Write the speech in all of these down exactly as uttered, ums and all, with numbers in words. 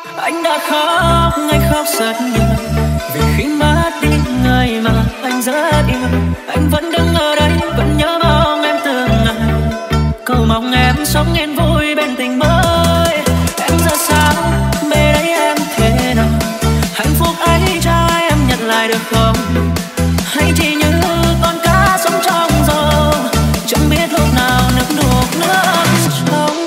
Anh đã khóc, anh khóc rất nhiều vì khi mất đi người mà anh rất yêu. Anh vẫn đứng ở đây, vẫn nhớ mong em từng ngày, cầu mong em sống yên vui bên tình mới. Em ra sao, bên đấy em thế nào? Hạnh phúc ấy cho em nhận lại được không? Hay chỉ như con cá sống trong gió, chẳng biết lúc nào nước đục nước trong.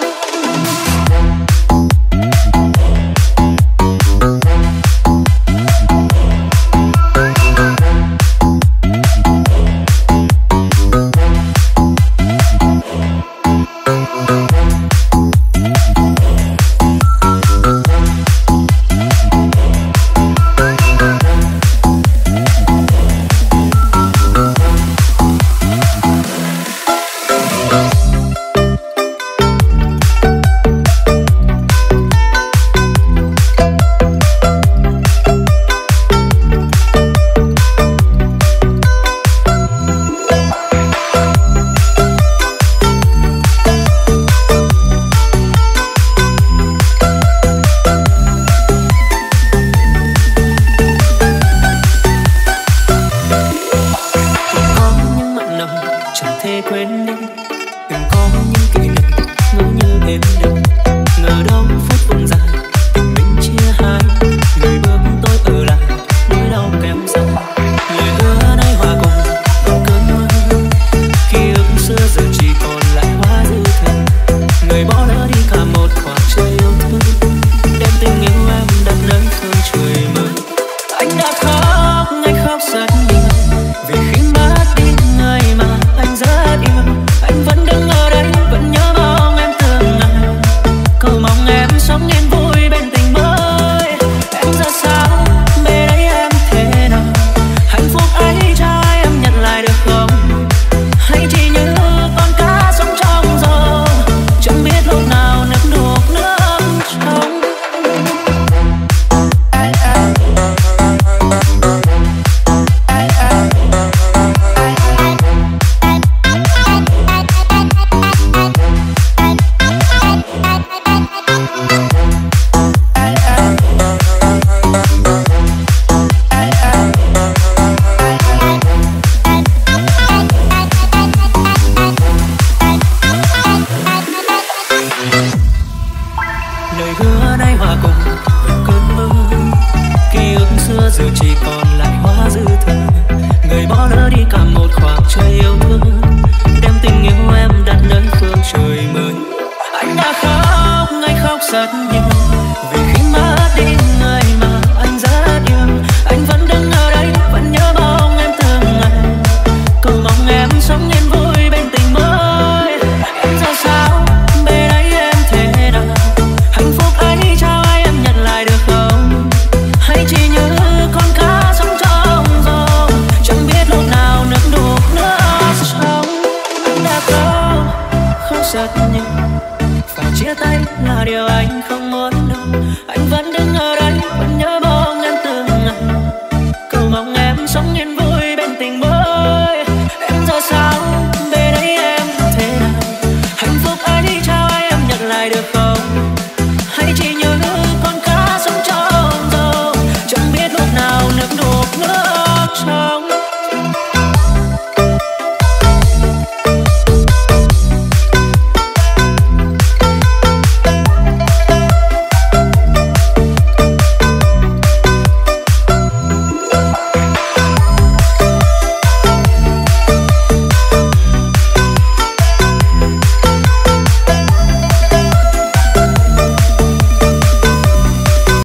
Rất nhiều phải chia tay là điều anh không muốn đâu. Anh vẫn